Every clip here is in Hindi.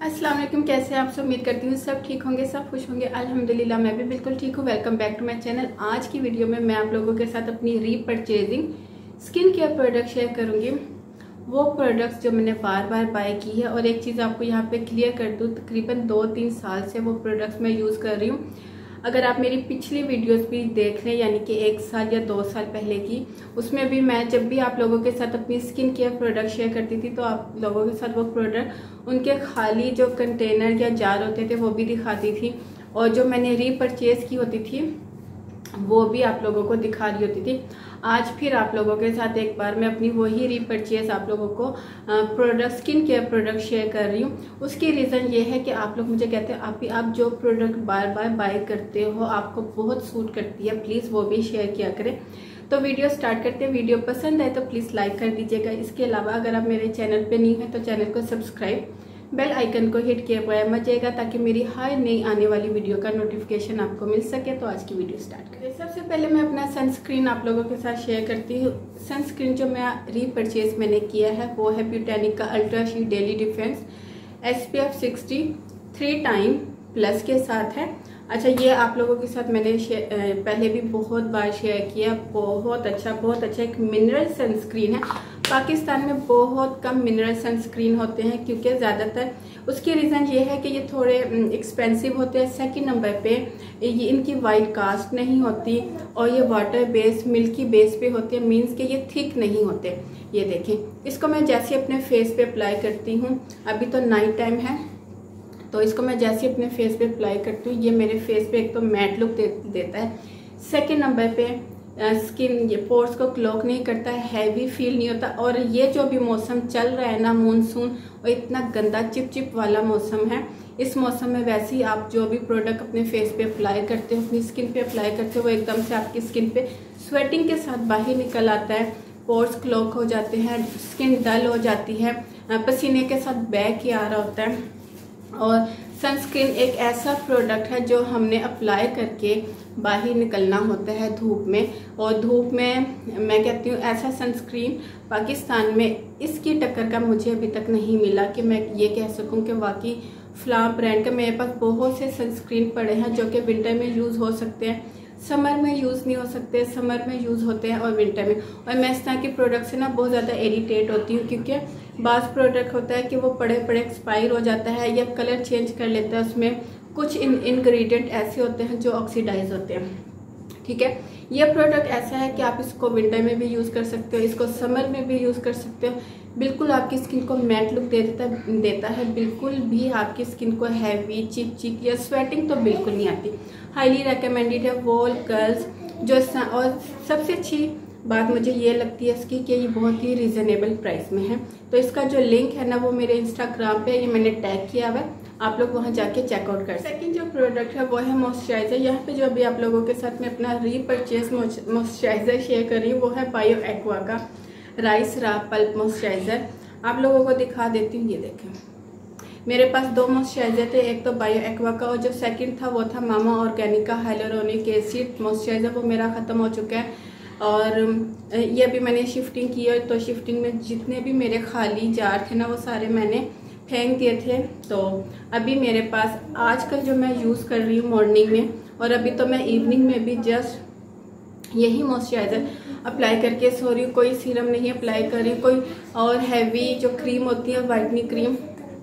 अस्सलाम वालेकुम। कैसे हैं आप सब? उम्मीद करती हूँ सब ठीक होंगे, सब खुश होंगे। अल्हम्दुलिल्लाह मैं भी बिल्कुल ठीक हूँ। Welcome back to my channel. आज की वीडियो में मैं आप लोगों के साथ अपनी repurchasing skin care product share करूँगी। वो प्रोडक्ट्स जो मैंने बार बार बाय की है। और एक चीज़ आपको यहाँ पे क्लियर कर दूँ, तकरीबन 2-3 साल से वो प्रोडक्ट्स मैं यूज़ कर रही हूँ। अगर आप मेरी पिछली वीडियोस भी देख लें, यानी कि 1 साल या 2 साल पहले की, उसमें भी मैं जब भी आप लोगों के साथ अपनी स्किन केयर प्रोडक्ट शेयर करती थी तो आप लोगों के साथ वो प्रोडक्ट उनके खाली जो कंटेनर या जार होते थे वो भी दिखाती थी, और जो मैंने रीपरचेज की होती थी वो भी आप लोगों को दिखा रही होती थी। आज फिर आप लोगों के साथ एक बार मैं अपनी वही रीपरचेज आप लोगों को product skin care product share कर रही हूँ। उसकी रीज़न ये है कि आप लोग मुझे कहते हैं आप जो प्रोडक्ट बार बार बाय करते हो आपको बहुत सूट करती है, प्लीज़ वो भी शेयर किया करें। तो वीडियो स्टार्ट करते हैं। वीडियो पसंद आए तो प्लीज़ लाइक कर दीजिएगा। इसके अलावा अगर आप मेरे चैनल पर न्यू हैं तो चैनल को सब्सक्राइब, बेल आइकन को हिट किया हुआ मत जाएगा ताकि मेरी हर नई आने वाली वीडियो का नोटिफिकेशन आपको मिल सके। तो आज की वीडियो स्टार्ट करें। सबसे पहले मैं अपना सनस्क्रीन आप लोगों के साथ शेयर करती हूँ। सनस्क्रीन जो मैं रीपरचेज मैंने किया है वो है ब्यूटेनिक का ultra sheer daily defense SPF 60 3 time plus के साथ है। अच्छा, ये आप लोगों के साथ मैंने पहले भी बहुत बार शेयर किया। बहुत अच्छा एक मिनरल सनस्क्रीन है। पाकिस्तान में बहुत कम मिनरल सनस्क्रीन होते हैं क्योंकि ज़्यादातर उसकी रीज़न ये है कि ये थोड़े एक्सपेंसिव होते हैं। सेकंड नंबर पे ये इनकी वाइट कास्ट नहीं होती और ये वाटर बेस मिल्की बेस पे होते हैं, मीन्स कि ये थिक नहीं होते। ये देखें, इसको मैं जैसे अपने फेस पे अप्लाई करती हूँ, अभी तो नाइट टाइम है तो इसको मैं जैसे अपने फेस पे अप्लाई करती हूँ, ये मेरे फेस पे एक तो मैट लुक देता है। सेकंड नंबर पे स्किन ये पोर्स को क्लॉग नहीं करता है, हैवी फील नहीं होता। और ये जो भी मौसम चल रहा है ना, मानसून, और इतना गंदा चिपचिप वाला मौसम है, इस मौसम में वैसे ही आप जो भी प्रोडक्ट अपने फेस पे अप्लाई करते हो, अपनी स्किन पे अप्लाई करते हो, वो एकदम से आपकी स्किन पे स्वेटिंग के साथ बाहर निकल आता है। पोर्स क्लॉग हो जाते हैं, स्किन डल हो जाती है, पसीने के साथ बैक ही आ रहा होता है। और सनस्क्रीन एक ऐसा प्रोडक्ट है जो हमने अप्लाई करके बाहर निकलना होता है धूप में। और धूप में मैं कहती हूँ ऐसा सनस्क्रीन पाकिस्तान में इसकी टक्कर का मुझे अभी तक नहीं मिला कि मैं ये कह सकूँ कि वाकई फ्ला ब्रांड का। मेरे पास बहुत से सनस्क्रीन पड़े हैं जो कि विंटर में यूज़ हो सकते हैं, समर में यूज़ नहीं हो सकते, समर में यूज़ होते हैं और विंटर में। और मैं इस तरह के प्रोडक्ट से ना बहुत ज़्यादा इरिटेट होती हूँ क्योंकि बाज़ प्रोडक्ट होता है कि वो पड़े एक्सपायर हो जाता है या कलर चेंज कर लेता है। उसमें कुछ इंग्रेडिएंट ऐसे होते हैं जो ऑक्सीडाइज होते हैं, ठीक है। ये प्रोडक्ट ऐसा है कि आप इसको विंटर में भी यूज़ कर सकते हो, इसको समर में भी यूज़ कर सकते हो। बिल्कुल आपकी स्किन को मैट लुक देता है। बिल्कुल भी आपकी स्किन को हैवी चिप या स्वेटिंग तो बिल्कुल नहीं आती। हाईली रेकमेंडेड है वॉल गर्ल्स जो। और सबसे अच्छी बात मुझे ये लगती है इसकी कि ये बहुत ही रीज़नेबल प्राइस में है। तो इसका जो लिंक है ना वो मेरे इंस्टाग्राम पे ये मैंने टैग किया हुआ है, आप लोग वहाँ जाके चेकआउट कर। सेकंड जो प्रोडक्ट है वो है मॉइस्चराइज़र। यहाँ पे जो अभी आप लोगों के साथ में अपना रीपरचेज मॉइस्चराइज़र शेयर कर रही हूँ वो है बायो एक्वा का राइस रा पल्प मॉइस्चराइज़र। आप लोगों को दिखा देती हूँ। ये देखें, मेरे पास 2 मॉइस्चराइज़र थे, एक तो बायो एक्वा का और जो सेकंड था वो था मामा ऑर्गेनिक का हाइलुरोनिक एसिड मॉइस्चराइज़र। वो मेरा ख़त्म हो चुका है और ये अभी मैंने शिफ्टिंग की है। तो शिफ्टिंग में जितने भी मेरे खाली जार थे ना वो सारे मैंने फेंक दिए थे। तो अभी मेरे पास आजकल जो मैं यूज़ कर रही हूँ मॉर्निंग में, और अभी तो मैं इवनिंग में भी जस्ट यही मॉइस्चराइज़र अप्लाई करके सो रही हूँ। कोई सीरम नहीं अप्लाई कर रही, कोई और हैवी जो क्रीम होती है वाइटनिंग क्रीम,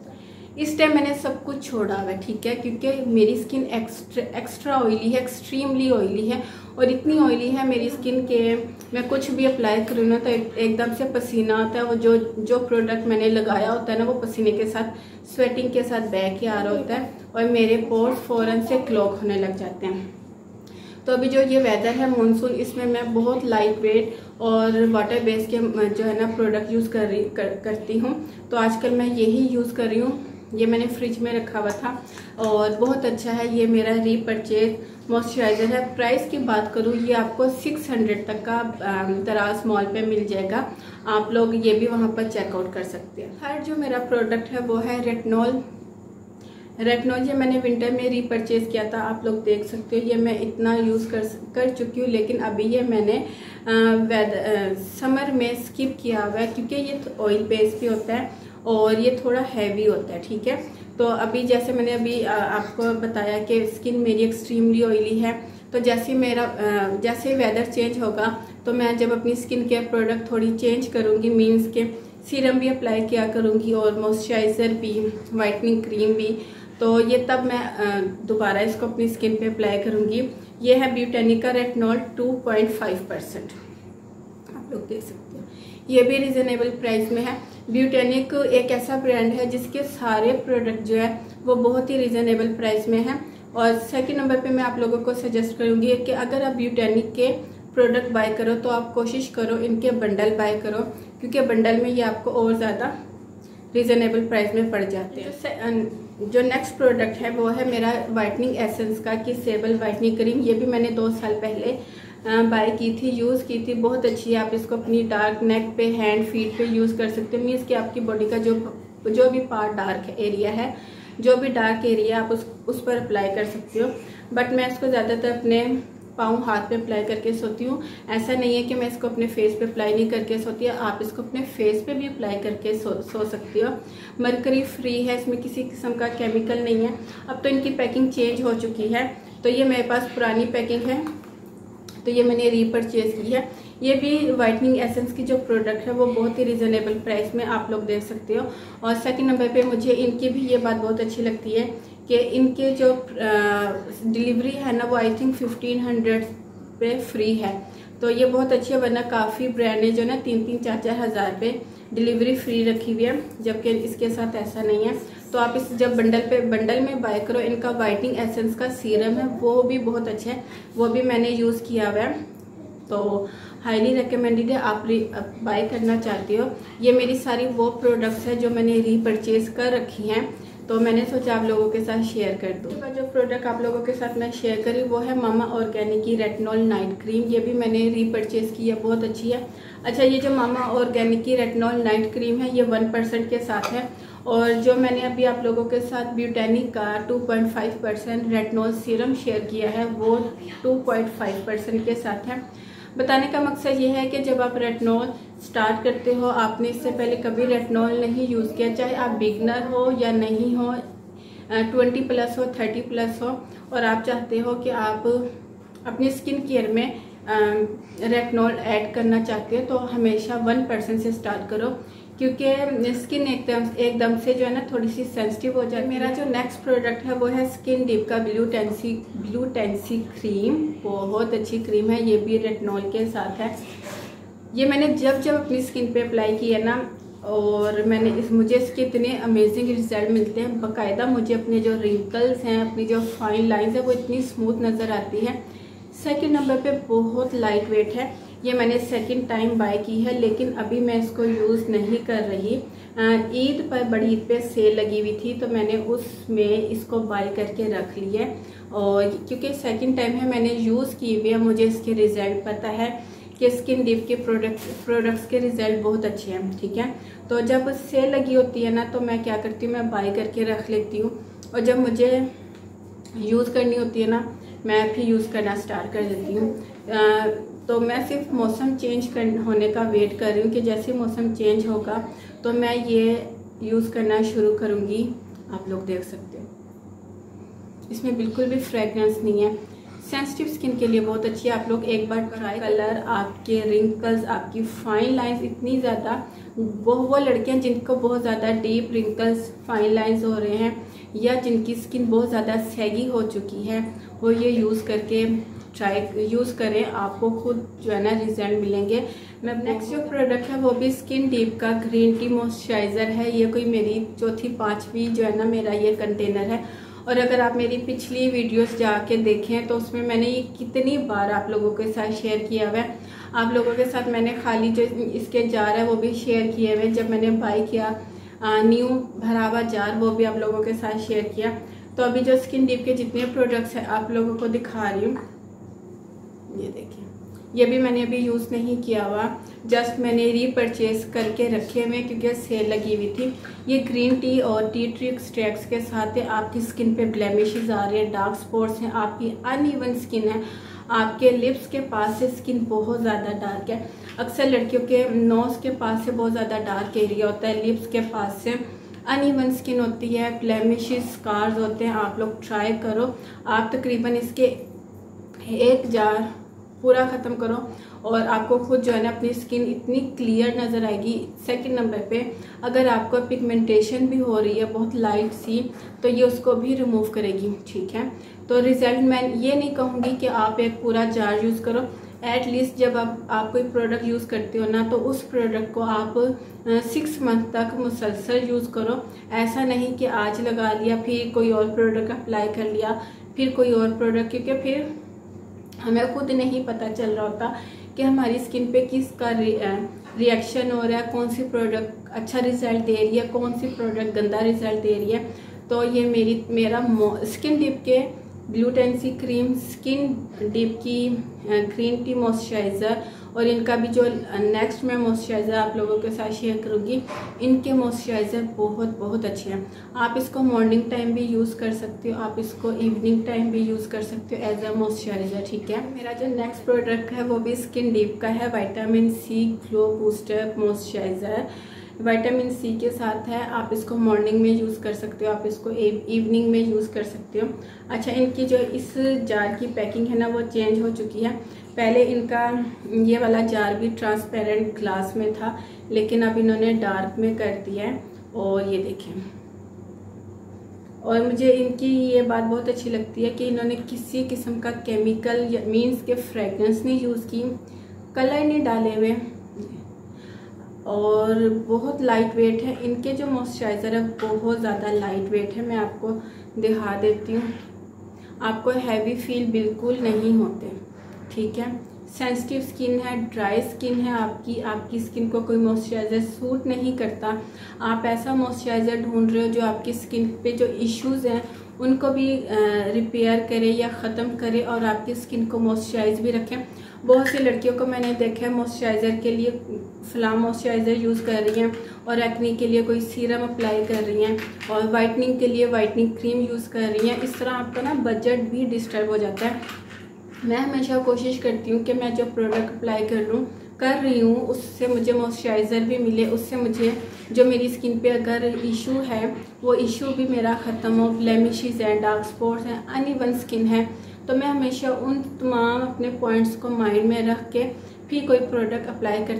इस टाइम मैंने सब कुछ छोड़ा हुआ है, ठीक है। क्योंकि मेरी स्किन एक्स्ट्रा ऑयली है, एक्सट्रीमली ऑयली है। और इतनी ऑयली है मेरी स्किन के मैं कुछ भी अप्लाई करूँ ना तो एकदम से पसीना आता है। वो जो प्रोडक्ट मैंने लगाया होता है ना वो पसीने के साथ स्वेटिंग के साथ बैक ही आ रहा होता है और मेरे पोर्स फ़ौरन से क्लॉग होने लग जाते हैं। तो अभी जो ये वेदर है मानसून, इसमें मैं बहुत लाइट वेट और वाटर बेस के जो है ना प्रोडक्ट यूज़ करती हूँ। तो आजकल मैं यही यूज़ कर रही हूँ। ये मैंने फ्रिज में रखा हुआ था और बहुत अच्छा है। ये मेरा रीपरचेज मॉइस्चराइज़र है। प्राइस की बात करूँ ये आपको 600 तक का दराज मॉल पे मिल जाएगा। आप लोग ये भी वहाँ पर चेकआउट कर सकते हैं। हर जो मेरा प्रोडक्ट है वो है रेटिनॉल। ये मैंने विंटर में रीपरचेज किया था, आप लोग देख सकते हो। ये मैं इतना यूज़ कर चुकी हूँ, लेकिन अभी ये मैंने समर में स्किप किया हुआ है क्योंकि ये ऑयल बेस भी होता है और ये थोड़ा हैवी होता है, ठीक है। तो अभी जैसे मैंने अभी आपको बताया कि स्किन मेरी एक्सट्रीमली ऑयली है, तो जैसे वेदर चेंज होगा तो मैं जब अपनी स्किन केयर प्रोडक्ट थोड़ी चेंज करूँगी, मीन्स के सीरम भी अप्लाई किया करूँगी और मॉइस्चराइज़र भी, वाइटनिंग क्रीम भी, तो ये तब मैं दोबारा इसको अपनी स्किन पे अप्लाई करूँगी। ये है ब्यूटेनिक का रेटिनॉल 2.5%, आप लोग देख सकते हो। ये भी रिजनेबल प्राइस में है। ब्यूटेनिक एक ऐसा ब्रांड है जिसके सारे प्रोडक्ट जो है वो बहुत ही रिजनेबल प्राइस में है। और सेकंड नंबर पे मैं आप लोगों को सजेस्ट करूँगी कि अगर आप ब्यूटेनिक के प्रोडक्ट बाय करो तो आप कोशिश करो इनके बंडल बाय करो, क्योंकि बंडल में ये आपको और ज़्यादा रिजनेबल प्राइस में पड़ जाते हैं। जो नेक्स्ट प्रोडक्ट है वो है मेरा वाइटनिंग एसेंस का किसेबल वाइटनिंग क्रीम। ये भी मैंने 2 साल पहले बाय की थी, यूज़ की थी, बहुत अच्छी है। आप इसको अपनी डार्क नेक पे, हैंड, फीट पे यूज़ कर सकते हो। मीन्स कि आपकी बॉडी का जो भी पार्ट डार्क एरिया है, जो भी डार्क एरिया आप उस पर अप्लाई कर सकते हो। बट मैं इसको ज़्यादातर अपने पाँव, हाथ पे अप्लाई करके सोती हूँ। ऐसा नहीं है कि मैं इसको अपने फेस पे अप्लाई नहीं करके सोती हूँ, आप इसको अपने फेस पे भी अप्लाई करके सो सकती हो। मरकरी फ्री है, इसमें किसी किस्म का केमिकल नहीं है। अब तो इनकी पैकिंग चेंज हो चुकी है, तो ये मेरे पास पुरानी पैकिंग है, तो ये मैंने रीपरचेज की है। ये भी वाइटनिंग एसेंस की जो प्रोडक्ट है वो बहुत ही रिजनेबल प्राइस में आप लोग देख सकते हो। और सेकंड नंबर पे मुझे इनकी भी ये बात बहुत अच्छी लगती है कि इनके जो डिलीवरी है ना वो आई थिंक 1500 पे फ्री है, तो ये बहुत अच्छी है। वरना काफ़ी ब्रांड है जो ना 3-3, 4-4 हज़ार पे डिलीवरी फ्री रखी हुई है, जबकि इसके साथ ऐसा नहीं है। तो आप इस जब बंडल में बाय करो, इनका वाइटनिंग एसेंस का सीरम है वो भी बहुत अच्छा है, वो भी मैंने यूज़ किया हुआ है, तो हाईली रिकमेंडेड है। आप बाय करना चाहते हो। ये मेरी सारी वो प्रोडक्ट्स है जो मैंने रीपरचेज कर रखी हैं, तो मैंने सोचा आप लोगों के साथ शेयर कर दूँ। जो प्रोडक्ट आप लोगों के साथ मैं शेयर करी वो है मामा ऑर्गेनिक की रेटिनॉल नाइट क्रीम। ये भी मैंने रीपरचेज की है, बहुत अच्छी है। अच्छा, ये जो मामा ऑर्गेनिक की रेटिनॉल नाइट क्रीम है ये 1% के साथ है, और जो मैंने अभी आप लोगों के साथ ब्यूटेनिक का 2.5% रेटिनॉल सीरम शेयर किया है वो 2.5% के साथ है। बताने का मकसद ये है कि जब आप रेटिनॉल स्टार्ट करते हो, आपने इससे पहले कभी रेटिनॉल नहीं यूज़ किया, चाहे आप बिगनर हो या नहीं हो, 20+ हो, 30+ हो, और आप चाहते हो कि आप अपनी स्किन केयर में रेटिनॉल ऐड करना चाहते हो, तो हमेशा 1% से स्टार्ट करो, क्योंकि स्किन एकदम से जो है ना थोड़ी सी सेंसिटिव हो जाए। मेरा जो नेक्स्ट प्रोडक्ट है वो है स्किन डिप का ब्लू टेंसी क्रीम। बहुत अच्छी क्रीम है, ये भी रेटिनॉल के साथ है। ये मैंने जब अपनी स्किन पे अप्लाई की है ना, और मुझे इसके इतने अमेजिंग रिजल्ट मिलते हैं। बाकायदा मुझे अपने जो रिंकल्स हैं, अपनी जो फाइन लाइंस है वो इतनी स्मूथ नज़र आती है। सेकंड नंबर पे बहुत लाइट वेट है। ये मैंने सेकंड टाइम बाय की है, लेकिन अभी मैं इसको यूज़ नहीं कर रही। ईद पर, बड़ी ईद पे सेल लगी हुई थी, तो मैंने उसमें इसको बाय करके रख लिया। और क्योंकि सेकंड टाइम है, मैंने यूज़ की हुई है, मुझे इसके रिजल्ट पता है कि स्किन डिप के प्रोडक्ट्स के रिजल्ट बहुत अच्छे हैं, ठीक है। तो जब सेल लगी होती है ना, तो मैं क्या करती हूँ, मैं बाय करके रख लेती हूँ, और जब मुझे यूज़ करनी होती है ना, मैं फिर यूज़ करना स्टार्ट कर देती हूँ। तो मैं सिर्फ मौसम चेंज होने का वेट कर रही हूँ कि जैसे मौसम चेंज होगा तो मैं ये यूज़ करना शुरू करूँगी। आप लोग देख सकते हो, इसमें बिल्कुल भी फ्रेगरेंस नहीं है। सेंसिटिव स्किन के लिए बहुत अच्छी है। आप लोग एक बार ट्राई। कलर, आपके रिंकल्स, आपकी फाइन लाइंस इतनी ज़्यादा, वो लड़कियां जिनको बहुत ज़्यादा डीप रिंकल्स, फाइन लाइंस हो रहे हैं, या जिनकी स्किन बहुत ज़्यादा सैगी हो चुकी है, वो ये यूज़ करके यूज़ करें, आपको खुद जो है ना रिजल्ट मिलेंगे। मैं नेक्स्ट जो प्रोडक्ट है वो भी स्किन डीप का ग्रीन टी मॉइस्चराइज़र है। ये कोई मेरी 4-5वीं जो है ना मेरा ये कंटेनर है, और अगर आप मेरी पिछली वीडियोस जाके देखें तो उसमें मैंने ये कितनी बार आप लोगों के साथ शेयर किया हुआ है। आप लोगों के साथ मैंने खाली जो इसके जार है वो भी शेयर किए हुए, जब मैंने बाय किया न्यू भरा हुआ जार, वो भी आप लोगों के साथ शेयर किया। तो अभी जो स्किन डीप के जितने प्रोडक्ट्स हैं आप लोगों को दिखा रही हूँ, ये देखिए, ये भी मैंने अभी यूज़ नहीं किया हुआ, जस्ट मैंने रीपरचेज करके रखे हुए क्योंकि सेल लगी हुई थी। ये ग्रीन टी और टी ट्री एक्सट्रैक्ट्स के साथ है। आपकी स्किन पे ब्लेमिशेस आ रहे हैं, डार्क स्पॉट्स हैं, आपकी अनइवन स्किन है, आपके लिप्स के पास से स्किन बहुत ज़्यादा डार्क है, अक्सर लड़कियों के नोज़ के पास से बहुत ज़्यादा डार्क एरिया होता है, लिप्स के पास से अनइवन स्किन होती है, ब्लेमिशेस, स्कार्स होते हैं, आप लोग ट्राई करो। आप तकरीबन इसके 1 जार पूरा ख़त्म करो और आपको खुद जो है ना अपनी स्किन इतनी क्लियर नज़र आएगी। सेकंड नंबर पे अगर आपको पिगमेंटेशन भी हो रही है बहुत लाइट सी, तो ये उसको भी रिमूव करेगी, ठीक है। तो रिजल्ट मैं ये नहीं कहूँगी कि आप एक पूरा जार यूज़ करो, एटलीस्ट जब आप कोई प्रोडक्ट यूज़ करते हो ना, तो उस प्रोडक्ट को आप 6 मंथ तक मुसलसल यूज़ करो। ऐसा नहीं कि आज लगा लिया फिर कोई और प्रोडक्ट अप्लाई कर लिया फिर कोई और प्रोडक्ट, क्योंकि फिर हमें खुद नहीं पता चल रहा होता कि हमारी स्किन पे किसका रिएक्शन हो रहा है, कौन सी प्रोडक्ट अच्छा रिजल्ट दे रही है, कौन सी प्रोडक्ट गंदा रिजल्ट दे रही है। तो ये मेरा स्किन डिप के ग्लूटेन-सी क्रीम, स्किन डिप की ग्रीन टी मॉइस्चराइज़र और इनका भी जो नेक्स्ट मैं मॉइस्चराइज़र आप लोगों के साथ शेयर करूँगी, इनके मॉइस्चराइज़र बहुत अच्छे हैं। आप इसको मॉर्निंग टाइम भी यूज़ कर सकते हो, आप इसको इवनिंग टाइम भी यूज़ कर सकते हो एज अ मॉइस्चराइज़र, ठीक है। मेरा जो नेक्स्ट प्रोडक्ट है वो भी स्किन डीप का है, vitamin C glow booster moisturiser. Vitamin C के साथ है, आप इसको मॉर्निंग में यूज़ कर सकते हो, आप इसको इवनिंग में यूज़ कर सकते हो। अच्छा, इनकी जो इस जार की पैकिंग है ना वो चेंज हो चुकी है। पहले इनका ये वाला जार भी ट्रांसपेरेंट ग्लास में था, लेकिन अब इन्होंने डार्क में कर दिया है और ये देखें। और मुझे इनकी ये बात बहुत अच्छी लगती है कि इन्होंने किसी किस्म का केमिकल या मीन्स के फ्रेगरेंस नहीं यूज़ की, कलर नहीं डाले हुए और बहुत लाइट वेट है। इनके जो मॉइस्चराइज़र है बहुत ज़्यादा लाइट वेट है, मैं आपको दिखा देती हूँ, आपको हैवी फील बिल्कुल नहीं होते, ठीक है। सेंसिटिव स्किन है, ड्राई स्किन है आपकी स्किन को कोई मॉइस्चराइज़र सूट नहीं करता, आप ऐसा मॉइस्चराइज़र ढूंढ रहे हो जो आपकी स्किन पे जो इश्यूज़ हैं उनको भी रिपेयर करे या ख़त्म करे और आपकी स्किन को मॉइस्चराइज भी रखें। बहुत सी लड़कियों को मैंने देखा है मॉइस्चराइज़र के लिए फ्लाम मॉइस्चराइज़र यूज़ कर रही हैं और एक्ने के लिए कोई सीरम अप्लाई कर रही हैं और वाइटनिंग के लिए वाइटनिंग क्रीम यूज़ कर रही हैं। इस तरह आपका ना बजट भी डिस्टर्ब हो जाता है। मैं हमेशा कोशिश करती हूँ कि मैं जो प्रोडक्ट अप्लाई कर रही हूँ उससे मुझे मॉइस्चराइज़र भी मिले, उससे मुझे जो मेरी स्किन पे अगर इशू है वो इशू भी मेरा ख़त्म हो। ब्लेमिशेस हैं, डार्क स्पॉट्स हैं, अनइवन स्किन है, तो मैं हमेशा उन तमाम अपने पॉइंट्स को माइंड में रख के फिर कोई प्रोडक्ट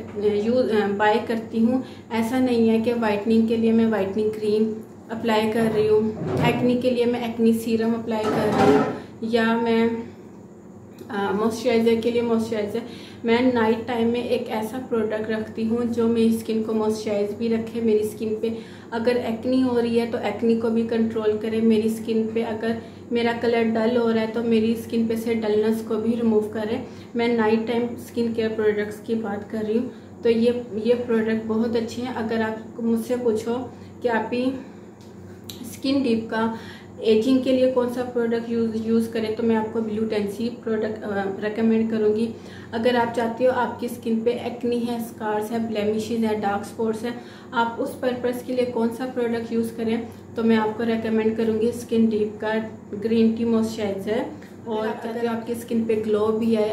बाय करती हूँ। ऐसा नहीं है कि वाइटनिंग के लिए मैं वाइटनिंग क्रीम अप्लाई कर रही हूँ, एक्ने के लिए मैं एक्ने सीरम अप्लाई कर रही हूँ, या मैं मॉइस्चराइज़र के लिए मॉइस्चराइज़र। मैं नाइट टाइम में एक ऐसा प्रोडक्ट रखती हूँ जो मेरी स्किन को मॉइस्चराइज भी रखे, मेरी स्किन पे अगर एक्नी हो रही है तो एक्नी को भी कंट्रोल करे, मेरी स्किन पे अगर मेरा कलर डल हो रहा है तो मेरी स्किन पे से डलनेस को भी रिमूव करे। मैं night time skin care products की बात कर रही हूँ, तो ये प्रोडक्ट बहुत अच्छे हैं। अगर आप मुझसे पूछो कि आप ही स्किन डीप का एजिंग के लिए कौन सा प्रोडक्ट यूज़ करें, तो मैं आपको ग्लूटेन-सी प्रोडक्ट रेकमेंड करूँगी। अगर आप चाहते हो आपकी स्किन पे एक्नी है, स्कार्स है, ब्लेमिशेस है, डार्क स्पॉट्स है, आप उस पर्पस के लिए कौन सा प्रोडक्ट यूज़ करें, तो मैं आपको रेकमेंड करूँगी स्किन डीप का ग्रीन टी मॉइस्चराइज़र। और अगर आपकी स्किन पे ग्लो भी है,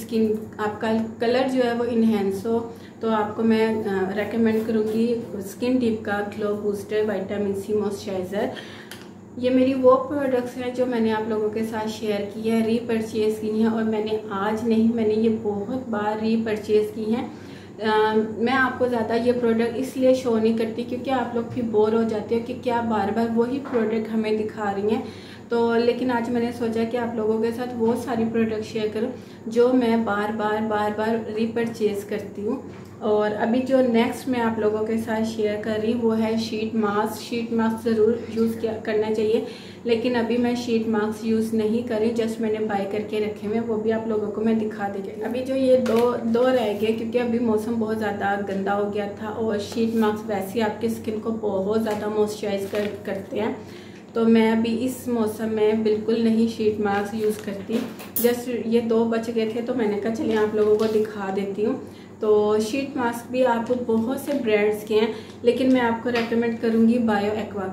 आपका कलर जो है वो इन्हेंस हो, तो आपको मैं रेकमेंड करूँगी स्किन डीप का glow booster vitamin C moisturiser. ये मेरी वो प्रोडक्ट्स हैं जो मैंने आप लोगों के साथ शेयर की है, रीपरचेज़ की हैं, और मैंने आज नहीं, मैंने ये बहुत बार रीपरचेज़ की हैं। मैं आपको ज़्यादा ये प्रोडक्ट इसलिए शो नहीं करती क्योंकि आप लोग फिर बोर हो जाते हो कि क्या बार बार वही प्रोडक्ट हमें दिखा रही हैं। तो लेकिन आज मैंने सोचा कि आप लोगों के साथ वो सारी प्रोडक्ट शेयर करूं जो मैं बार बार रीपरचेज़ करती हूँ। और अभी जो नेक्स्ट मैं आप लोगों के साथ शेयर कर रही हूँ वो है शीट मास्क। शीट मास्क ज़रूर यूज़ करना चाहिए, लेकिन अभी मैं शीट मास्क यूज़ नहीं करी, जस्ट मैंने बाय करके रखे हुए, वो भी आप लोगों को मैं दिखा देंगे। अभी जो ये दो रह गए क्योंकि अभी मौसम बहुत ज़्यादा गंदा हो गया था और शीट मास्क वैसे ही आपकी स्किन को बहुत ज़्यादा मॉइस्चराइज करते हैं, तो मैं अभी इस मौसम में बिल्कुल नहीं शीट मास्क यूज़ करती। जस्ट ये 2 बच गए थे तो मैंने कहा चलिए आप लोगों को दिखा देती हूँ। तो शीट मास्क भी आपको बहुत से ब्रांड्स के हैं, लेकिन मैं आपको रेकमेंड करूँगी बायो एक्वा का,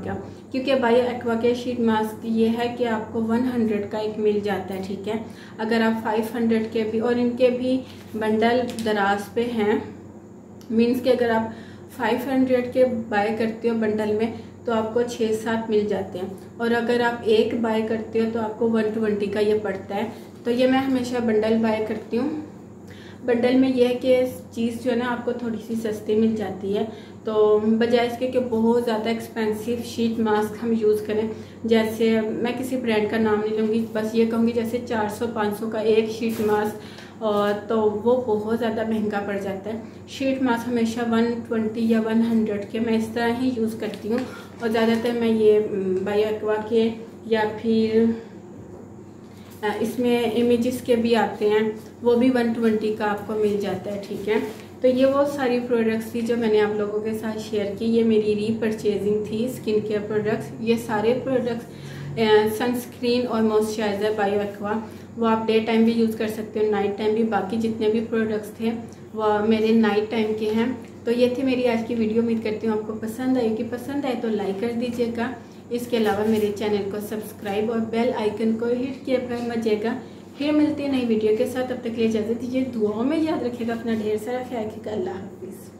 क्योंकि बायो एक्वा के शीट मास्क ये है कि आपको 100 का एक मिल जाता है, ठीक है। अगर आप 500 के भी, और इनके भी बंडल दराज पे हैं, मीन्स कि अगर आप 500 के बाय करते हो बंडल में तो आपको 6-7 मिल जाते हैं, और अगर आप एक बाय करते हो तो आपको 120 का ये पड़ता है। तो ये मैं हमेशा बंडल बाय करती हूँ। बंडल में यह है कि चीज़ जो है ना आपको थोड़ी सी सस्ती मिल जाती है, तो बजाय इसके कि बहुत ज़्यादा एक्सपेंसिव शीट मास्क हम यूज़ करें। जैसे मैं किसी ब्रांड का नाम नहीं लूँगी, बस ये कहूँगी जैसे 400-500 का एक शीट मास्क, और तो वो बहुत ज़्यादा महंगा पड़ जाता है। शीट मास्क हमेशा 120 या 100 के मैं इस तरह ही यूज़ करती हूँ, और ज़्यादातर मैं ये बायो एक्वा के या फिर इसमें इमेजेस के भी आते हैं, वो भी 120 का आपको मिल जाता है, ठीक है। तो ये वो सारी प्रोडक्ट्स थी जो मैंने आप लोगों के साथ शेयर की। ये मेरी रीपरचेजिंग थी स्किन केयर प्रोडक्ट्स। ये सारे प्रोडक्ट्स सनस्क्रीन और मॉइस्चराइज़र बायो एक्वा, वो आप डे टाइम भी यूज़ कर सकते हो, नाइट टाइम भी। बाकी जितने भी प्रोडक्ट्स थे वो मेरे नाइट टाइम के हैं। तो ये थी मेरी आज की वीडियो। उम्मीद करती हूँ आपको पसंद आएगी। पसंद आए तो लाइक कर दीजिएगा। इसके अलावा मेरे चैनल को सब्सक्राइब और बेल आइकन को हिट किए पर मचेगा। फिर मिलती है नई वीडियो के साथ, तब तक के लिए इजाज़त दीजिए। दुआओं में याद रखिएगा, अपना ढेर सारा ख्याल रखिएगा। अल्लाह हाफिज़।